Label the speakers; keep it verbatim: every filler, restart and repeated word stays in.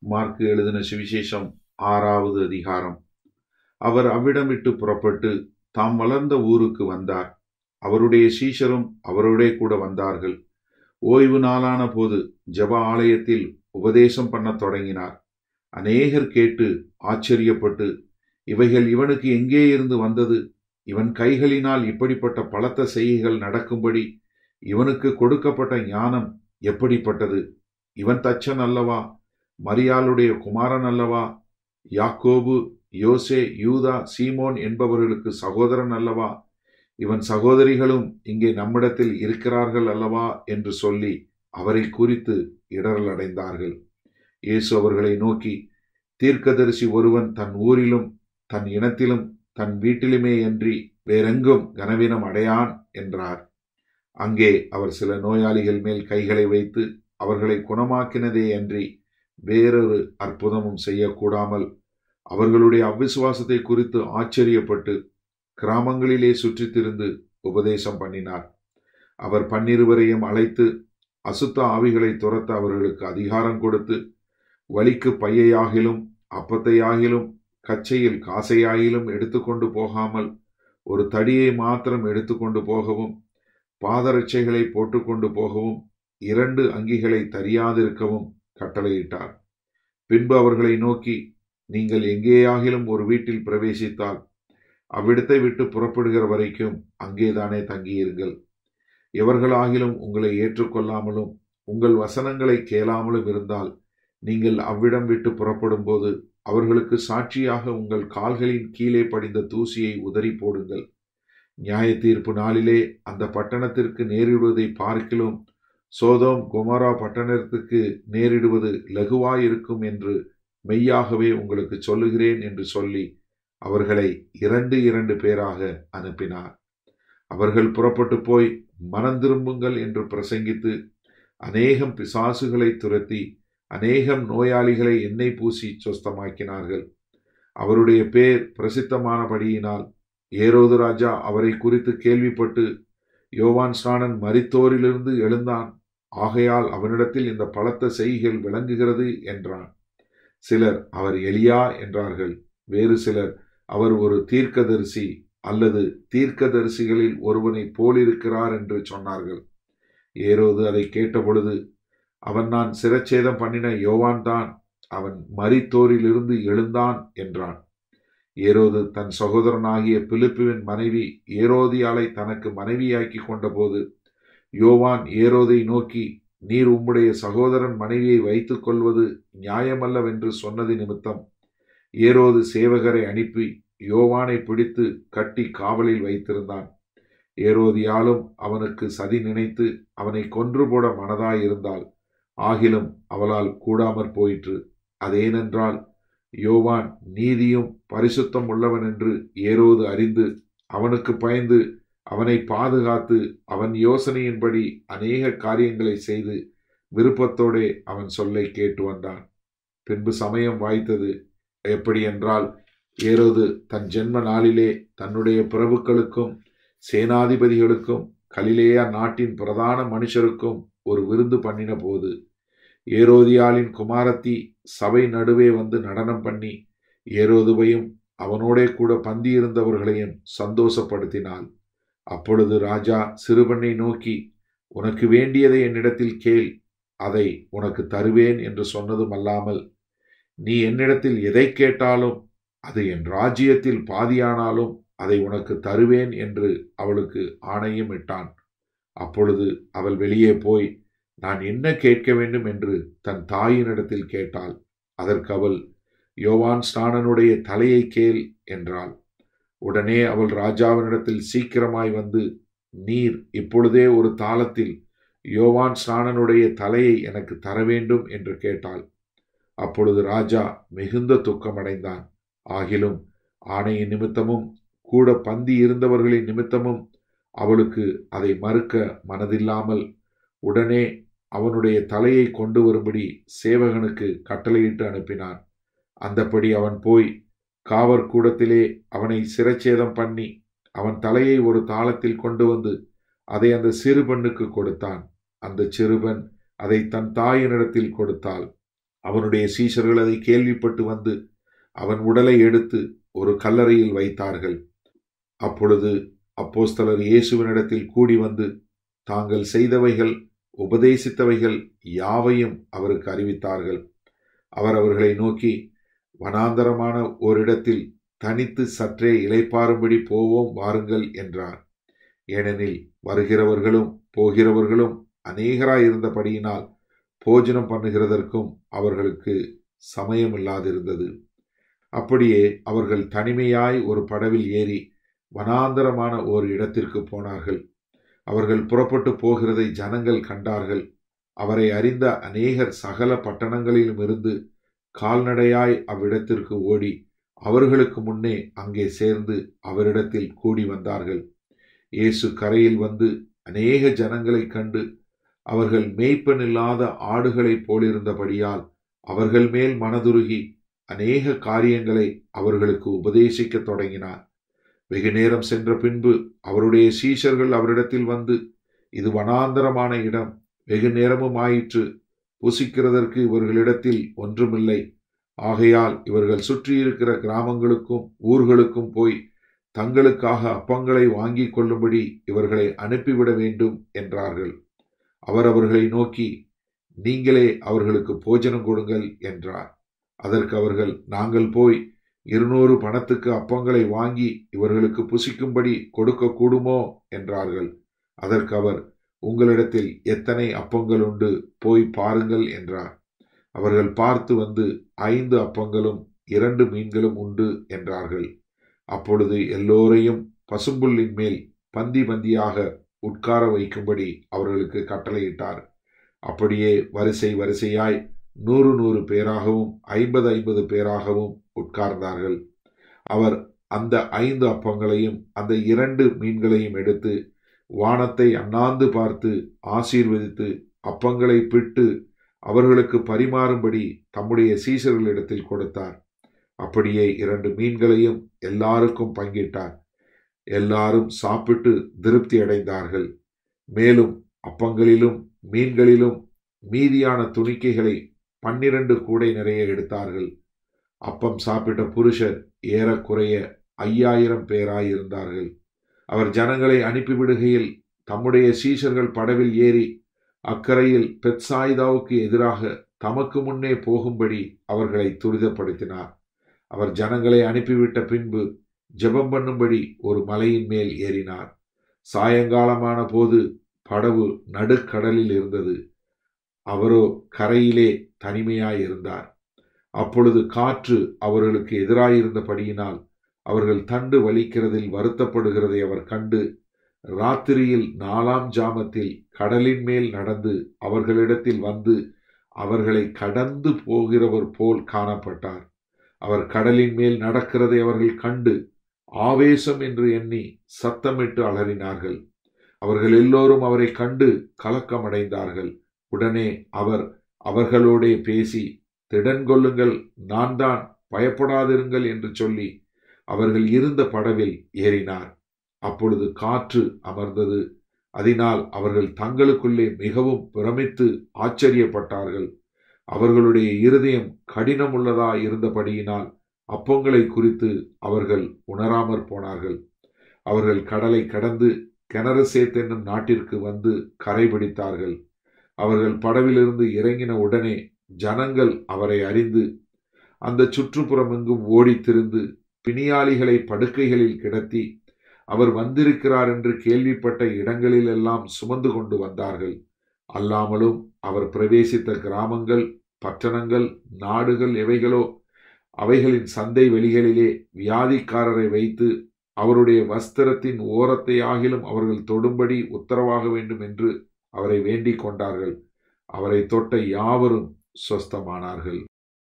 Speaker 1: Mark எழுதின சுவிசேஷம் ஆறாவது அதிகாரம். அவர் அவ்விடம் விட்டு புறப்பட்டு தாம் வளர்ந்த ஊருக்கு வந்தார். அவருடைய சீஷரும் அவரோடே கூட வந்தார்கள். ஓய்வு நாளான போது ஜெப ஆலயத்தில் உபதேசம் பண்ணத் தொடங்கினார். அநேகர் கேட்டு ஆச்சரியப்பட்டு, இவைகள் இவனுக்கு எங்கே இருந்து வந்தது? இவன் கைகளினால் இப்படிப்பட்ட பலத்த செய்கைகள் நடக்கும்படி இவனுக்கு கொடுக்கப்பட்ட ஞானம் எப்படிப்பட்டது? இவன் தச்சன் அல்லவா? மரியாளுடைய குமாரன் அல்லவா? யாக்கோபு, யோசே, யூதா, சீமோன் என்பவர்களுக்கு சகோதரன் அல்லவா? இவன் சகோதரிகளும் இங்கே நம்மிடத்தில் இருக்கிறார்கள் அல்லவா என்று சொல்லி அவரை குறித்து இடரல் அடைந்தார்கள். இயேசு அவர்களை நோக்கி, தீர்க்கதரிசி ஒருவன் தன் ஊரிலும் தன் இனத்திலும் தன் வீட்டிலுமே அன்றி வேறெங்கும் கனவீனம் அடையான் என்றார். அங்கே அவர் சில நோயாளிகள் மேல் கைகளை வைத்து அவர்களை குணமாக்கினதே அன்றி வேறொரு அற்புதமும் செய்யக்கூடாமல் அவர்களுடைய அவ்விசுவாசத்தை குறித்து ஆச்சரியப்பட்டு கிராமங்களிலே சுற்றித் திரிந்து உபதேசம் பண்ணினார். அவர் பன்னிருவரையும் அழைத்து அசுத்த ஆவிகளை துரத்த அவர்களுக்கு அதிகாரம் கொடுத்து, வலிக்கு பையையாகிலும் அப்பத்தையாகிலும் கச்சையில் காசையாகிலும் எடுத்துக்கொண்டு போகாமல் ஒரு தடியை மாத்திரம் எடுத்துக்கொண்டு போகவும், பாதரட்சைகளை போட்டுக்கொண்டு போகவும், இரண்டு அங்கிகளை தரியாதிருக்கவும் கட்டளையிட்டார். பின்பு அவர்களை நோக்கி, நீங்கள் எங்கேயாகிலும் ஒரு வீட்டில் பிரவேசித்தால் அவ்விடத்தை விட்டு புறப்படுகிற வரைக்கும் அங்கேதானே தங்கியிருங்கள். எவர்களாகிலும் உங்களை ஏற்றுக்கொள்ளாமலும் உங்கள் வசனங்களை கேளாமலும் இருந்தால் நீங்கள் அவ்விடம் விட்டு புறப்படும் போது அவர்களுக்கு சாட்சியாக உங்கள் கால்களின் கீழே படிந்த தூசியை உதறி போடுங்கள். நியாய தீர்ப்பு நாளிலே அந்த பட்டணத்திற்கு நேரிடுவதை பார்க்கிலும் சோதோம் கொமோரா பட்டணத்திற்கு நேரிடுவது லகுவாயிருக்கும் என்று மெய்யாகவே உங்களுக்கு சொல்லுகிறேன் என்று சொல்லி அவர்களை இரண்டு இரண்டு பேராக அனுப்பினார். அவர்கள் புறப்பட்டு போய் மனம் திரும்புங்கள் என்று பிரசங்கித்து அநேகம் பிசாசுகளை துரத்தி அநேகம் நோயாளிகளை எண்ணெய் பூசி சொஸ்தமாக்கினார்கள். அவருடைய பேர் பிரசித்தமானபடியினால் ஏரோது ராஜா அவரை குறித்து கேள்விப்பட்டு, யோவான் ஸ்நானன் மரித்தோரிலிருந்து எழுந்தான், ஆகையால் அவனிடத்தில் இந்த பலத்த செய்கைகள் விளங்குகிறது என்றான். சிலர் அவர் எலியா என்றார்கள். வேறு சிலர் அவர் ஒரு தீர்க்கதரிசி அல்லது தீர்க்கதரிசிகளில் ஒருவனை போலிருக்கிறார் என்று சொன்னார்கள். ஏரோது அதை கேட்டபொழுது, அவன் நான் சிரச்சேதம் பண்ணின யோவான் தான், அவன் மரித்தோரிலிருந்து எழுந்தான் என்றான். ஏரோது தன் சகோதரனாகிய பிலிப்புவின் மனைவி ஏரோதியாளை தனக்கு மனைவியாக்கி கொண்டபோது யோவான் ஏரோதை நோக்கி, நீர் உம்முடைய சகோதரன் மனைவியை வைத்துக் கொள்வது நியாயமல்லவென்று சொன்னது நிமித்தம் ஏரோது சேவகரை அனுப்பி யோவானை பிடித்து கட்டி காவலில் வைத்திருந்தான். ஏரோதியாலும் அவனுக்கு சதி நினைத்து அவனை கொன்று போட மனதாயிருந்தாள். ஆகிலும் அவளால் கூடாமற் போயிற்று. அதேனென்றால் யோவான் நீதியும் பரிசுத்தம் உள்ளவன் என்று ஏரோது அறிந்து அவனுக்கு பயந்து அவனை பாதுகாத்து அவன் யோசனையின்படி அநேக காரியங்களை செய்து விருப்பத்தோடே அவன் சொல்லை கேட்டு வந்தான். பின்பு சமயம் வாய்த்தது. எப்படி என்றால், ஏரோது தன் ஜென்ம நாளிலே தன்னுடைய பிரபுக்களுக்கும் சேனாதிபதிகளுக்கும் கலிலேயா நாட்டின் பிரதான மனுஷருக்கும் ஒரு விருந்து பண்ணின போது ஏரோதியாளின் குமாரத்தி சபை நடுவே வந்து நடனம் பண்ணி ஏரோதுவையும் அவனோடே கூட பந்தியிருந்தவர்களையும் சந்தோஷப்படுத்தினாள். அப்பொழுது ராஜா சிறுவனை நோக்கி, உனக்கு வேண்டியதை என்னிடத்தில் கேள், அதை உனக்கு தருவேன் என்று சொன்னதும் அல்லாமல், நீ என்னிடத்தில் எதை கேட்டாலும் அது என் ராஜ்யத்தில் பாதியானாலும் அதை உனக்கு தருவேன் என்று அவளுக்கு ஆணையும் இட்டான். அப்பொழுது அவள் வெளியே போய் நான் என்ன கேட்க வேண்டும் என்று தன் தாயினிடத்தில் கேட்டாள். அதற்கு அவள், யோவான் ஸ்நானனுடைய தலையை கேள் என்றாள். உடனே அவள் ராஜாவினிடத்தில் சீக்கிரமாய் வந்து, நீர் இப்பொழுதே ஒரு தாளத்தில் யோவான் ஸ்நானனுடைய தலையை எனக்கு தர வேண்டும் என்று கேட்டாள். அப்பொழுது ராஜா மிகுந்த துக்கமடைந்தான். ஆகிலும் ஆணையின் நிமித்தமும் கூட பந்தி இருந்தவர்களின் நிமித்தமும் அவளுக்கு அதை மறுக்க மனதில்லாமல் உடனே அவனுடைய தலையை கொண்டு வரும்படி சேவகனுக்கு கட்டளையிட்டு அனுப்பினான். அந்தப்படி அவன் போய் காவற்கூடத்திலே அவனை சிரச்சேதம் பண்ணி அவன் தலையை ஒரு தாளத்தில் கொண்டு வந்து அதை அந்த சிறுபெண்ணுக்கு கொடுத்தான். அந்த சிறுபெண் அதை தன் தாயினிடத்தில் கொடுத்தாள். அவனுடைய சீஷர்கள் அதை கேள்விப்பட்டு வந்து அவன் உடலை எடுத்து ஒரு கல்லறையில் வைத்தார்கள். அப்பொழுது அப்போஸ்தலர் இயேசுவினிடத்தில் கூடி வந்து தாங்கள் செய்தவைகள், உபதேசித்தவைகள் யாவையும் அவருக்கு அறிவித்தார்கள். அவர் அவர்களை நோக்கி, வனாந்தரமான ஓரிடத்தில் தனித்து சற்றே இளைப்பாறும்படி போவோம் வாருங்கள் என்றார். ஏனெனில் வருகிறவர்களும் போகிறவர்களும் அநேகராயிருந்தபடியினால் போஜனம் பண்ணுகிறதற்கும் அவர்களுக்கு சமயமில்லாதிருந்தது. அப்படியே அவர்கள் தனிமையாய் ஒரு படவில் ஏறி வனாந்தரமான ஓர் இடத்திற்கு போனார்கள். அவர்கள் புறப்பட்டு போகிறதை ஜனங்கள் கண்டார்கள். அவரை அறிந்த அநேகர் சகல பட்டணங்களிலும் இருந்து கால்நடையாய் அவ்விடத்திற்கு ஓடி அவர்களுக்கு முன்னே அங்கே சேர்ந்து அவரிடத்தில் கூடி வந்தார்கள். இயேசு கரையில் வந்து அநேக ஜனங்களைக் கண்டு அவர்கள் மேய்ப்பன் இல்லாத ஆடுகளைப் போலிருந்தபடியால் அவர்கள் மேல் மனதுருகி அநேக காரியங்களை அவர்களுக்கு உபதேசிக்கத் தொடங்கினார். வெகு நேரம் சென்ற பின்பு அவருடைய சீஷர்கள் அவரிடத்தில் வந்து, இது வனாந்தரமான இடம், வெகு நேரமும் ஆயிற்று, புசிக்கிறதற்கு இவர்களிடத்தில் ஒன்றுமில்லை. ஆகையால் இவர்கள் சுற்றியிருக்கிற கிராமங்களுக்கும் ஊர்களுக்கும் போய் தங்களுக்காக அப்பங்களை வாங்கிக் கொள்ளும்படி இவர்களை அனுப்பிவிட வேண்டும் என்றார்கள். அவர் அவர்களை நோக்கி, நீங்களே அவர்களுக்கு போஜனம் கொடுங்கள் என்றார். அதற்கு அவர்கள், நாங்கள் போய் இருநூறு பணத்துக்கு அப்பங்களை வாங்கி இவர்களுக்கு புசிக்கும்படி கொடுக்க கூடுமோ என்றார்கள். அதற்கு அவர், உங்களிடத்தில் எத்தனை அப்பங்கள் உண்டு, போய் பாருங்கள் என்றார். அவர்கள் பார்த்து வந்து, ஐந்து அப்பங்களும் இரண்டு மீன்களும் உண்டு என்றார்கள். அப்பொழுது எல்லோரையும் பசும்புல்லின் மேல் பந்தி பந்தியாக உட்கார வைக்கும்படி அவர்களுக்கு கட்டளையிட்டார். அப்படியே வரிசை வரிசையாய் நூறு நூறு பேராகவும் ஐம்பது ஐம்பது பேராகவும் உட்கார்ந்தார்கள். அவர் அந்த ஐந்து அப்பங்களையும் அந்த இரண்டு மீன்களையும் எடுத்து வானத்தை அண்ணாந்து பார்த்து ஆசீர்வதித்து அப்பங்களை பிட்டு அவர்களுக்கு பரிமாறும்படி தம்முடைய சீஷர்களிடத்தில் கொடுத்தார். அப்படியே இரண்டு மீன்களையும் எல்லாருக்கும் பங்கிட்டார். எல்லாரும் சாப்பிட்டு திருப்தி அடைந்தார்கள். மேலும் அப்பங்களிலும் மீன்களிலும் மீதியான துணிக்கைகளை பன்னிரண்டு கூடை நிறைய எடுத்தார்கள். அப்பம் சாப்பிட்ட புருஷர் ஏறக்குறைய ஐயாயிரம் பேராயிருந்தார்கள். அவர் ஜனங்களை அனுப்பிவிடுகையில் தம்முடைய சீஷர்கள் படவில் ஏறி அக்கரையில் பெத்சாய்தாவுக்கு எதிராக தமக்கு முன்னே போகும்படி அவர்களை துரிதப்படுத்தினார். அவர் ஜனங்களை அனுப்பிவிட்ட பின்பு ஜெபம் பண்ணும்படி ஒரு மலையின் மேல் ஏறினார். சாயங்காலமான போது படவு நடுக்கடலில் இருந்தது. அவரோ கரையிலே தனிமையாயிருந்தார். அப்பொழுது காற்று அவர்களுக்கு எதிராயிருந்தபடியினால் அவர்கள் தண்டு வலிக்கிறதில் வருத்தப்படுகிறதை அவர் கண்டு ராத்திரியில் நாலாம் ஜாமத்தில் கடலின் மேல் நடந்து அவர்களிடத்தில் வந்து அவர்களை கடந்து போகிறவர் போல் காணப்பட்டார். அவர் கடலின் மேல் நடக்கிறதை அவர்கள் கண்டு ஆவேசம் என்று எண்ணி சத்தமிட்டு அலறினார்கள். அவர்கள் எல்லோரும் அவரை கண்டு கலக்கமடைந்தார்கள். உடனே அவர் அவர்களோடே பேசி, திடன் கொள்ளுங்கள், நான் தான், பயப்படாதிருங்கள் என்று சொல்லி அவர்கள் இருந்த படவில் ஏறினார். அப்பொழுது காற்று அமர்ந்தது. அதனால் அவர்கள் தங்களுக்குள்ளே மிகவும் பிரமித்து ஆச்சரியப்பட்டார்கள். அவர்களுடைய இருதயம் கடினமுள்ளதா இருந்தபடியினால் அப்பங்களை குறித்து அவர்கள் உணராமற் போனார்கள். அவர்கள் கடலை கடந்து கெனரசேத் என்னும் நாட்டிற்கு வந்து கரை பிடித்தார்கள். அவர்கள் படவிலிருந்து இறங்கின உடனே ஜனங்கள் அவரை அறிந்து அந்த சுற்றுப்புறம் எங்கும் ஓடித்திருந்து பிணியாளிகளை படுக்கைகளில் கிடத்தி அவர் வந்திருக்கிறார் என்று கேள்விப்பட்ட இடங்களிலெல்லாம் சுமந்து கொண்டு வந்தார்கள். அல்லாமலும் அவர் பிரவேசித்த கிராமங்கள், பட்டணங்கள், நாடுகள் எவைகளோ அவைகளின் சந்தை வெளிகளிலே வியாதிக்காரரை வைத்து அவருடைய வஸ்திரத்தின் ஓரத்தை ஆகிலும் அவர்கள் தொடும்படி உத்தரவாக வேண்டும் என்று அவரை வேண்டிக் கொண்டார்கள். அவரை தொட்ட யாவரும் சொஸ்தமானார்கள்.